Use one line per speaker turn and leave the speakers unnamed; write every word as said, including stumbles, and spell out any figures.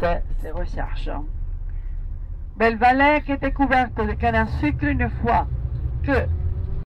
fait ses recherches. Belvalère est découverte de canne à sucre une fois que